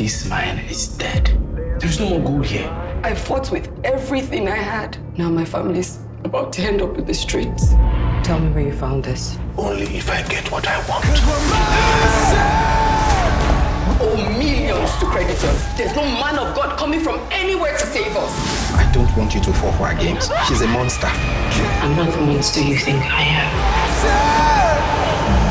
This mine is dead. There's no more gold here. I fought with everything I had. Now my family's about to end up in the streets. Tell me where you found this. Only if I get what I want. We owe millions to creditors. There's no man of God coming from anywhere to save us. I don't want you to fall for our games. She's a monster. I'm not the monster you think I am.